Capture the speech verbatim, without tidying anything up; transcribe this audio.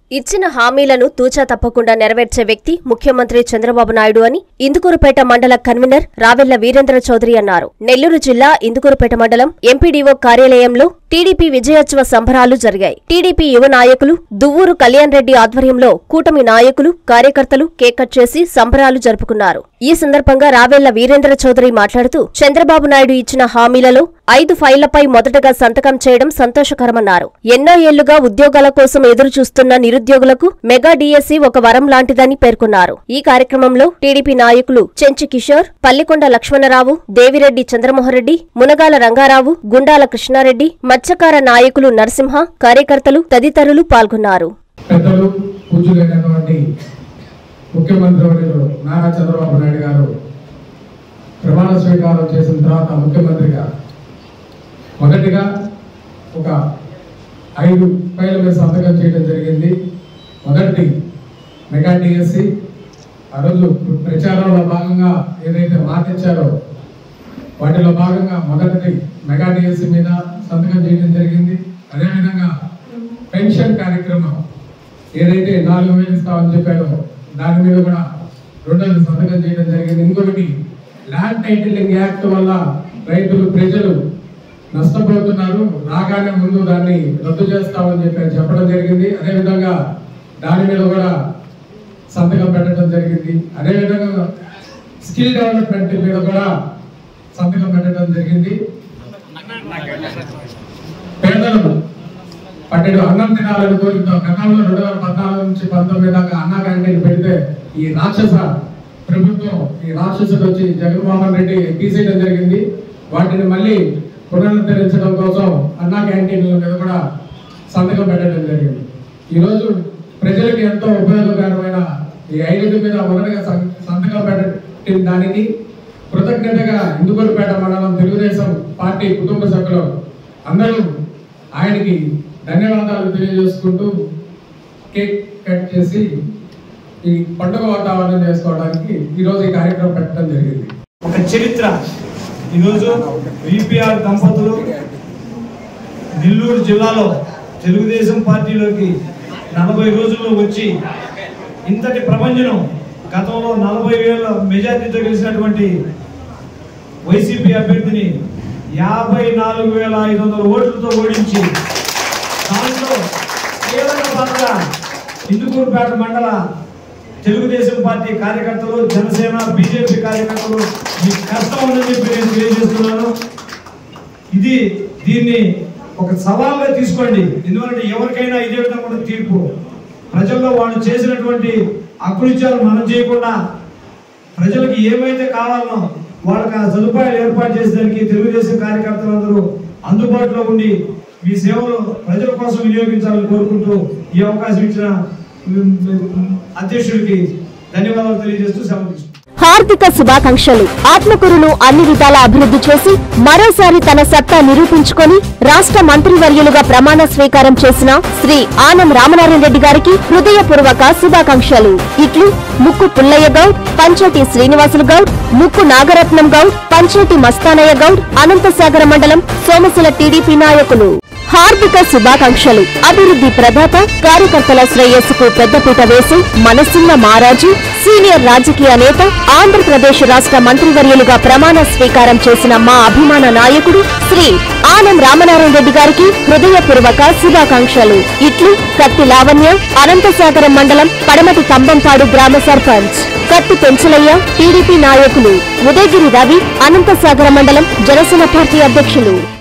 ఇచ్చిన హామీలను తూచా తప్పకుండా నెరవేర్చే వ్యక్తి ముఖ్యమంత్రి చంద్రబాబు నాయుడు అని ఇందుకూరుపేట మండల కన్వీనర్ రావెళ్ల వీరేంద్ర చౌదరి అన్నారు. నెల్లూరు జిల్లా ఇందుకూరుపేట మండలం ఎంపీడీఓ కార్యాలయంలో టీడీపీ విజయోత్సవ సంబరాలు జరిగాయి. టీడీపీ యువ నాయకులు దువ్వూరు కళ్యాణ్ రెడ్డి ఆధ్వర్యంలో కూటమి నాయకులు, కార్యకర్తలు కేక్ కట్ చేసి సంబరాలు జరుపుకున్నారు. ఈ సందర్భంగా రావెళ్ల వీరేంద్ర చౌదరి మాట్లాడుతూ చంద్రబాబు నాయుడు ఇచ్చిన హామీలలో ఐదు ఫైళ్లపై మొదటగా సంతకం చేయడం సంతోషకరమన్నారు. ఎన్నో ఏళ్లుగా ఉద్యోగాల కోసం ఎదురుచూస్తున్న నిరుద్యోగులకు మెగా డీఎస్సీ ఒక వరం లాంటిదని పేర్కొన్నారు. ఈ కార్యక్రమంలో టీడీపీ నాయకులు చెంచి కిషోర్, పల్లికొండ లక్ష్మణరావు, దేవిరెడ్డి చంద్రమోహన్రెడ్డి, మునగాల రంగారావు, గుండాల కృష్ణారెడ్డి, మత్స్యకార నాయకులు నరసింహ, కార్యకర్తలు తదితరులు పాల్గొన్నారు. ముఖ్యమంత్రి వర్యులు నారా చంద్రబాబు నాయుడు గారు ప్రమాణ స్వీకారం చేసిన తర్వాత ముఖ్యమంత్రిగా మొదటిగా ఒక ఐదు ఫైళ్ళ మీద సంతకం చేయడం జరిగింది. మొదటి మెగా డిఎస్సి ఆ రోజు ప్రచారంలో భాగంగా ఏదైతే మాట ఇచ్చారో వాటిలో భాగంగా మొదటి మెగా డిఎస్సి మీద సంతకం చేయడం జరిగింది. అదేవిధంగా పెన్షన్ కార్యక్రమం ఏదైతే నాలుగు వేలు ఇస్తామని చెప్పారో దాని మీద కూడా రెండోది సంతకం చేయడం జరిగింది. ఇంకొకటి ల్యాండ్ టైటిలింగ్ యాక్ట్ వల్ల రైతులు ప్రజలు నష్టపోతున్నారు, రాగానే ముందు దాన్ని రద్దు చేస్తామని చెప్పి చెప్పడం జరిగింది. అదేవిధంగా దాని మీద కూడా సంతకం పెట్టడం జరిగింది. అదేవిధంగా స్కిల్ డెవలప్మెంట్ మీద కూడా సంతకం పెట్టడం జరిగింది. పేదలు పట్టెడు అన్నం తినాలని కోరుతాం. గతంలో రెండు వేల పద్నాలుగు నుంచి పంతొమ్మిది దాకా అన్నా క్యాంటీన్ పెడితే ఈ రాక్షస ప్రభుత్వం ఈ రాక్షసుడు వచ్చి జగన్మోహన్ రెడ్డి తీసేయడం జరిగింది. వాటిని మళ్ళీ పునరుద్ధరించడం కోసం అన్నా క్యాంటీన్ల మీద కూడా సంతకం పెట్టడం జరిగింది. ఈరోజు ప్రజలకు ఎంతో ఉపయోగకరమైన ఈ ఐదు మీద మొదటగా సంతకం పెట్టిన దానికి కృతజ్ఞతగా ఇందుకూరుపేట మండలం తెలుగుదేశం పార్టీ కుటుంబ సభ్యులు అందరూ ఆయనకి ధన్యవాదాలు తెలియజేసుకుంటూ కేక్ కట్ చేసి ఈ పండుగ వాతావరణం చేసుకోవడానికి ఈరోజు ఈ కార్యక్రమం పెట్టడం జరిగింది. ఒక చరిత్ర ఈరోజు విపిఆర్ దంపతులు నెల్లూరు జిల్లాలో తెలుగుదేశం పార్టీలోకి నలభై రోజుల్లో వచ్చి ఇంతటి ప్రపంచం గతంలో నలభై వేల మెజార్టీతో గెలిచినటువంటి వైసీపీ అభ్యర్థిని యాభై నాలుగు వేల ఐదు వందల ఓట్లతో ఓడించి దాంట్లో కీలక పాత్ర ఇందుకూరుపేట మండల తెలుగుదేశం పార్టీ కార్యకర్తలు, జనసేన, బీజేపీ కార్యకర్తలు మీ కష్టం ఉందని చెప్పి నేను తెలియజేస్తున్నాను. ఇది దీన్ని ఒక సవాల్గా తీసుకోండి. ఎందుకంటే ఎవరికైనా ఇదే విధంగా తీర్పు ప్రజల్లో వాళ్ళు చేసినటువంటి అకృత్యాలు మనం చేయకుండా ప్రజలకు ఏమైతే కావాలనో వాళ్ళకి ఆ సదుపాయాలు ఏర్పాటు చేసేదానికి తెలుగుదేశం కార్యకర్తలందరూ అందుబాటులో ఉండి మీ సేవలు ప్రజల కోసం వినియోగించాలని కోరుకుంటూ ఈ అవకాశం ఇచ్చిన అధ్యక్షుడికి ధన్యవాదాలు తెలియజేస్తూ సెలవు. హార్దిక శుభాకాంక్షలు. ఆత్మకూరును అన్ని విధాల అభివృద్ధి చేసి మరోసారి తన సత్తా నిరూపించుకొని రాష్ట్ర మంత్రివర్యులుగా ప్రమాణ స్వీకారం చేసిన శ్రీ ఆనం రామనారాయణ రెడ్డి గారికి హృదయపూర్వక శుభాకాంక్షలు. ఇట్లు ముక్కు పుల్లయ్య గౌడ్, పంచేటి శ్రీనివాసులు గౌడ్, ముక్కు నాగరత్నం గౌడ్, పంచేటి మస్తానయ్య గౌడ్, అనంతసాగర మండలం సోమశిల టీడీపీ నాయకులు. హార్దిక శుభాకాంక్షలు. అభివృద్ధి ప్రదాత, కార్యకర్తల శ్రేయస్సుకు పెద్దపీట వేసి మనసున్న మారాజు, సీనియర్ రాజకీయ నేత, ఆంధ్రప్రదేశ్ రాష్ట్ర మంత్రివర్యులుగా ప్రమాణ స్వీకారం చేసిన మా అభిమాన నాయకుడు శ్రీ ఆనం రామనారాయణ రెడ్డి గారికి హృదయపూర్వక శుభాకాంక్షలు. ఇట్లు కత్తి లావణ్య, అనంతసాగరం మండలం పడమటి కంబంపాడు గ్రామ సర్పంచ్. కత్తి పెంచలయ్య, టీడీపీ నాయకులు. ఉదయగిరి రవి, అనంతసాగర మండలం జనసేన పార్టీ అధ్యక్షులు.